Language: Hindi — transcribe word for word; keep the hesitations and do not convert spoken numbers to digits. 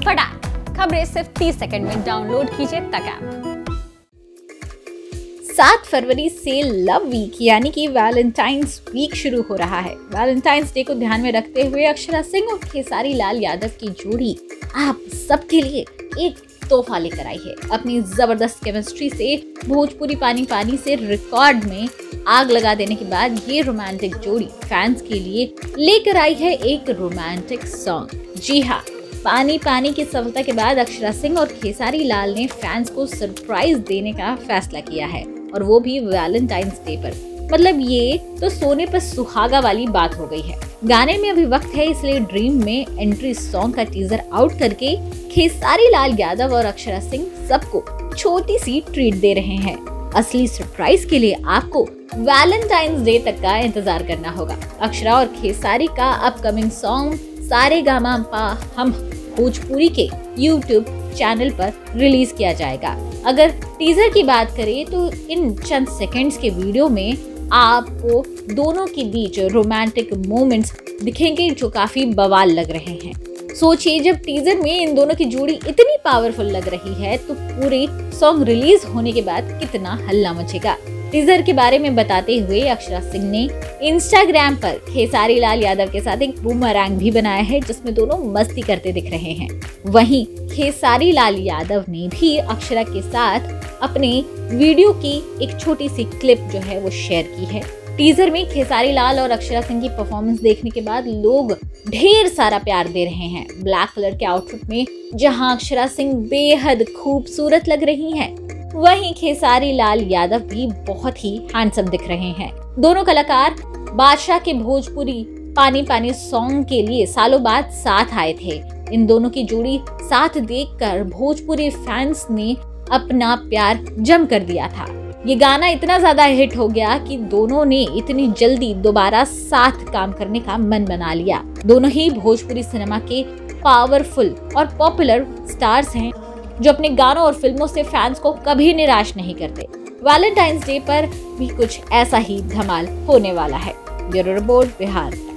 फटाक खबरें सिर्फ तीस सेकंड में डाउनलोड कीजिए तक ऐप। सात फरवरी से लव वीक यानी कि वैलेंटाइंस वीक शुरू हो रहा है। वैलेंटाइंस डे को ध्यान में रखते हुए अक्षरा सिंह और खेसारी लाल यादव की जोड़ी आप सबके लिए एक तोहफा लेकर आई है। अपनी जबरदस्त केमिस्ट्री से भोजपुरी पानी पानी से रिकॉर्ड में आग लगा देने के बाद ये रोमांटिक जोड़ी फैंस के लिए लेकर आई है एक रोमांटिक सॉन्ग। जी हाँ, पानी पानी की सफलता के बाद अक्षरा सिंह और खेसारी लाल ने फैंस को सरप्राइज देने का फैसला किया है, और वो भी वैलेंटाइंस डे पर। मतलब ये तो सोने पर सुहागा वाली बात हो गई है। गाने में अभी वक्त है, इसलिए ड्रीम में एंट्री सॉन्ग का टीजर आउट करके खेसारी लाल यादव और अक्षरा सिंह सबको छोटी सी ट्रीट दे रहे हैं। असली सरप्राइज के लिए आपको वैलेंटाइंस डे तक का इंतजार करना होगा। अक्षरा और खेसारी का अपकमिंग सॉन्ग सारे गामा पा हम भोजपुरी के यूट्यूब चैनल पर रिलीज किया जाएगा। अगर टीजर की बात करें तो इन चंद सेकंड्स के वीडियो में आपको दोनों के बीच रोमांटिक मोमेंट्स दिखेंगे जो काफी बवाल लग रहे हैं। सोचिए, जब टीजर में इन दोनों की जोड़ी इतनी पावरफुल लग रही है तो पूरे सॉन्ग रिलीज होने के बाद कितना हल्ला मचेगा। टीजर के बारे में बताते हुए अक्षरा सिंह ने इंस्टाग्राम पर खेसारी लाल यादव के साथ एक बूमरैंग भी बनाया है, जिसमें दोनों मस्ती करते दिख रहे हैं। वहीं खेसारी लाल यादव ने भी अक्षरा के साथ अपने वीडियो की एक छोटी सी क्लिप जो है वो शेयर की है। टीजर में खेसारी लाल और अक्षरा सिंह की परफॉर्मेंस देखने के बाद लोग ढेर सारा प्यार दे रहे हैं। ब्लैक कलर के आउटफिट में जहां अक्षरा सिंह बेहद खूबसूरत लग रही हैं, वहीं खेसारी लाल यादव भी बहुत ही हैंडसम दिख रहे हैं। दोनों कलाकार बादशाह के भोजपुरी पानी पानी सॉन्ग के लिए सालों बाद साथ आए थे। इन दोनों की जोड़ी साथ देखकर भोजपुरी फैंस ने अपना प्यार जम कर दिया था। ये गाना इतना ज्यादा हिट हो गया कि दोनों ने इतनी जल्दी दोबारा साथ काम करने का मन बना लिया। दोनों ही भोजपुरी सिनेमा के पावरफुल और पॉपुलर स्टार्स हैं, जो अपने गानों और फिल्मों से फैंस को कभी निराश नहीं करते। वैलेंटाइंस डे पर भी कुछ ऐसा ही धमाल होने वाला है। Bureau report, Bihar.